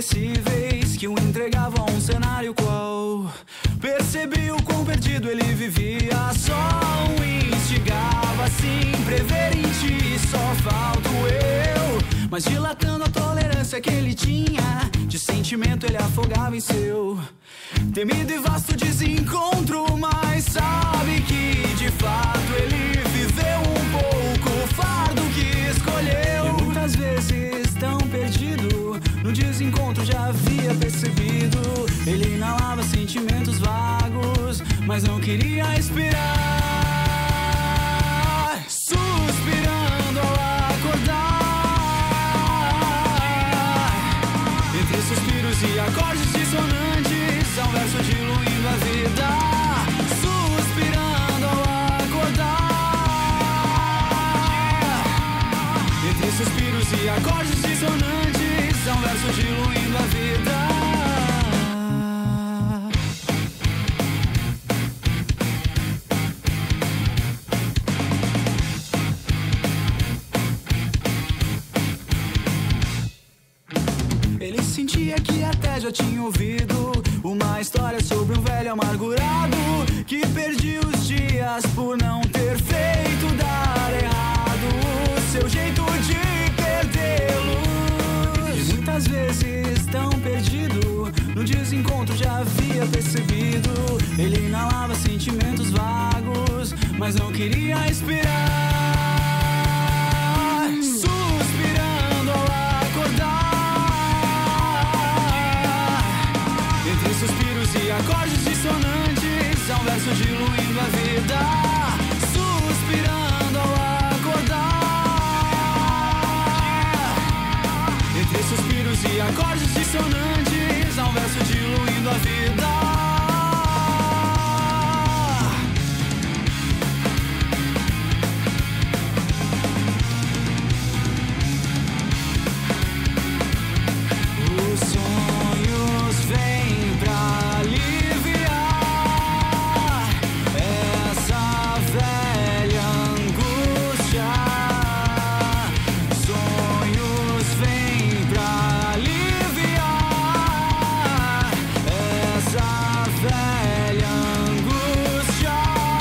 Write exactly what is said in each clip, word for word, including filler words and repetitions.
inesquecíveis que o entregavam a um cenário qual. Percebi o quão perdido ele vivia, só o instigava assim, prever em ti, só falto eu. Mas dilatando a tolerância que ele tinha, de sentimento ele afogava em seu temido e vasto desencontro. Mas sabe que de fato ele viveu um pouco o fardo que escolheu. E muitas vezes tão perdido, no desencontro já havia percebido. Ele inalava sentimentos vagos, mas não queria esperar. Suspirando ao acordar, entre suspiros e acordes dissonantes, há um verso diluindo a vida. Suspirando ao acordar, entre suspiros e acordes dissonantes, há um verso diluindo a vida. Ele sentia que até já tinha ouvido uma história sobre um velho amargurado que perdia os dias por não ter feito dar errado, o seu jeito de perdê-los. E muitas vezes tão perdido, no desencontro já havia percebido. Ele inalava sentimentos vagos, mas não queria esperar. Suspirando ao acordar, entre suspiros e acordes dissonantes, há um verso diluindo a vida. Suspirando ao acordar, entre suspiros e acordes dissonantes, há um verso diluindo a vida. Os sonhos vêm pra aliviar essa velha angústia. Sonhos vêm pra aliviar essa velha angústia.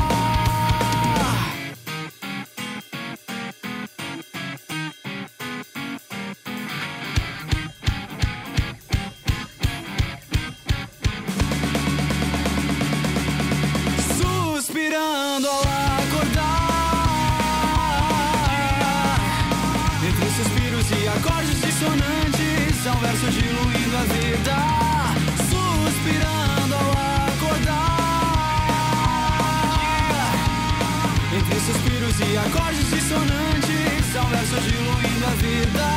Suspirando ao acordar, entre suspiros e acordes dissonantes, há um verso diluindo a vida. Suspirando ao acordar, entre suspiros e acordes dissonantes, há um verso diluindo a vida.